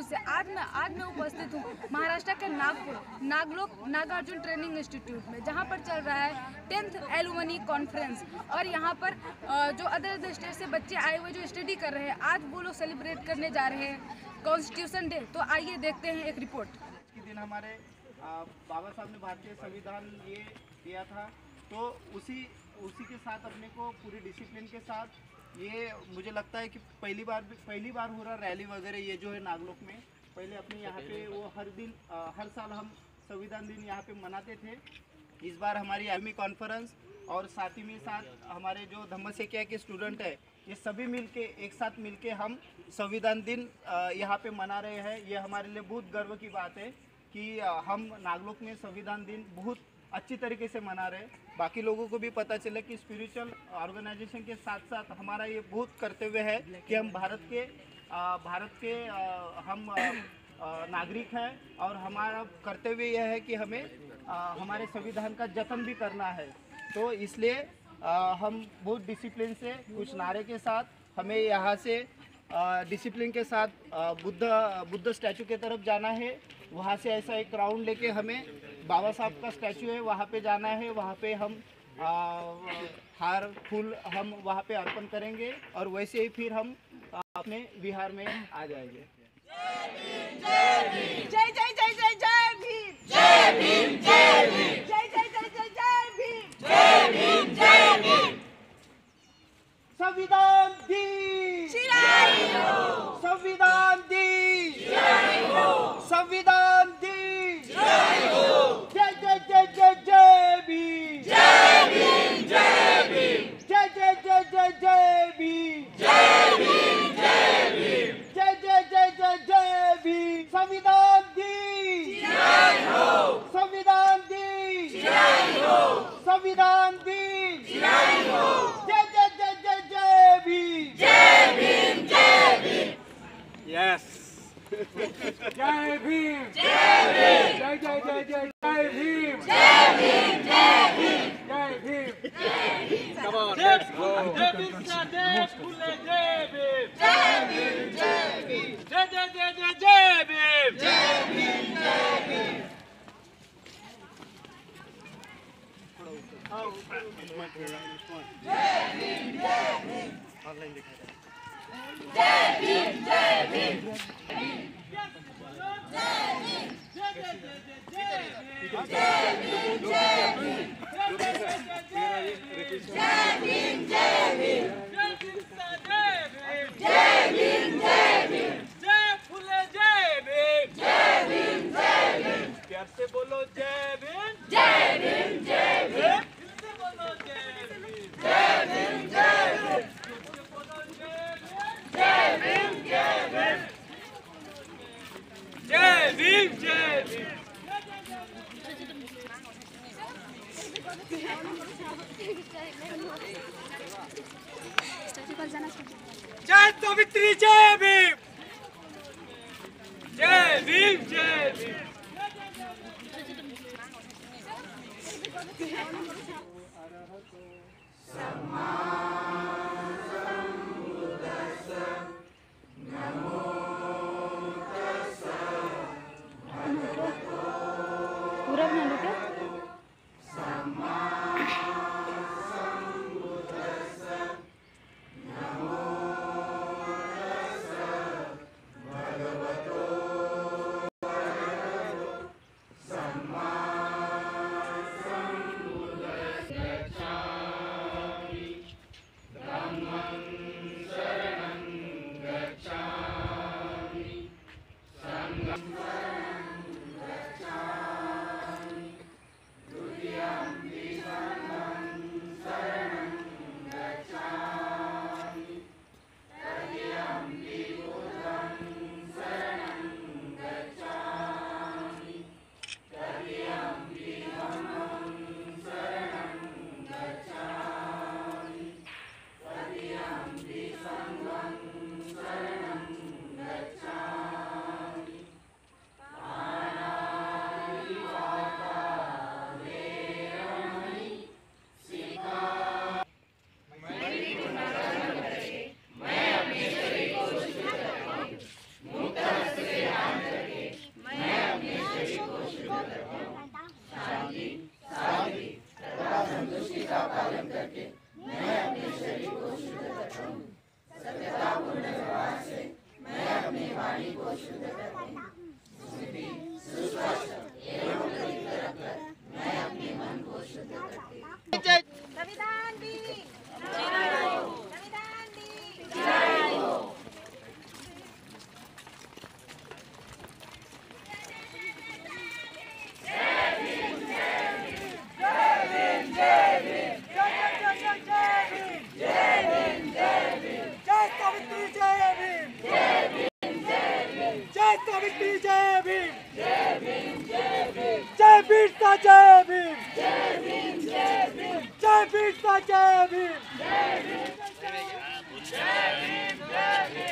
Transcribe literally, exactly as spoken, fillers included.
से आज मैं आज मैं उपस्थित हूँ महाराष्ट्र के नागपुर नागलोक नागार्जुन ट्रेनिंग इंस्टीट्यूट में, जहाँ पर चल रहा है टेंथ एलुमनी कॉन्फ्रेंस। और यहाँ पर जो अदर अदर स्टेट से बच्चे आए हुए जो स्टडी कर रहे हैं, आज वो लोग सेलिब्रेट करने जा रहे हैं कॉन्स्टिट्यूशन डे। तो आइए देखते हैं एक रिपोर्ट। के दिन हमारे बाबा साहब ने भारतीय संविधान ये दिया था, तो उसी उसी के साथ अपने को पूरी डिसिप्लिन के साथ ये मुझे लगता है कि पहली बार पहली बार हो रहा रैली वगैरह ये जो है नागलोक में। पहले अपने यहाँ पे वो हर दिन आ, हर साल हम संविधान दिन यहाँ पे मनाते थे। इस बार हमारी आर्मी कॉन्फ्रेंस और साथ ही में साथ हमारे जो धम्मसेकिया के स्टूडेंट है, ये सभी मिलके एक साथ मिलके हम संविधान दिन यहाँ पे मना रहे हैं। ये हमारे लिए बहुत गर्व की बात है कि हम नागलोक में संविधान दिन बहुत अच्छी तरीके से मना रहे हैं। बाकी लोगों को भी पता चले कि स्पिरिचुअल ऑर्गेनाइजेशन के साथ साथ हमारा ये बहुत कर्तव्य है कि हम भारत के आ, भारत के आ, हम आ, नागरिक हैं और हमारा कर्तव्य यह है कि हमें आ, हमारे संविधान का जतन भी करना है। तो इसलिए आ, हम बहुत डिसिप्लिन से कुछ नारे के साथ हमें यहाँ से डिसिप्लिन के साथ आ, बुद्ध बुद्ध स्टैचू की तरफ जाना है। वहाँ से ऐसा एक राउंड लेके हमें बाबा साहब का स्टैचू है वहाँ पे जाना है। वहाँ पे हम आ, हार फूल हम वहाँ पे अर्पण करेंगे और वैसे ही फिर हम अपने बिहार में आ जाएंगे। जय जय जय जय जय भीम, जय भीम जय भीम, जय जय जय जय जय भीम, जय भीम जय भीम। संविधान दी चिराई हो, संविधान दी चिराई हो, संविधान दी चिराई हो। जय जय जय जय जय भीम, जय भीम जय भीम, जय जय जय जय जय भीम, जय भीम जय भीम। जय जय जय जय जय भीम। संविधान दी चिराई हो, संविधान दी चिराई हो, संविधान दी चिराई हो। जय जय जय जय जय भीम, जय भीम जय भीम। Yes. जय भीम, जय भीम, जय जय जय जय जय भीम, जय भीम जय भीम, जय भीम। जय Bhim. Come on, let's go. जय भीम का जय फूले जय भीम, जय भीम जय भीम, जय जय जय जय जय भीम, जय भीम जय भीम। जय भीम जय भीम, जय भीम जय भीम, जय भीम जय भीम, जय भीम जय भीम, जय फूले जय भीम, जय भीम जय भीम। प्यार से बोलो जय भीम, जय भीम जय भीम, फिर से बोलो जय भीम, जय भीम जय भीम, फिर से बोलो जय भीम, जय भीम जय भीम। जय भीम जय भीम। जय सावित्री जय भीम, जय भीम जय भीम। पूरा बना लो क्या? संविधान दी संविधान दी जय वीरता जय भीम, जय भीम जय भीम, जय वीरता जय भीम, जय भीम जय भीम, जय भीम जय भीम।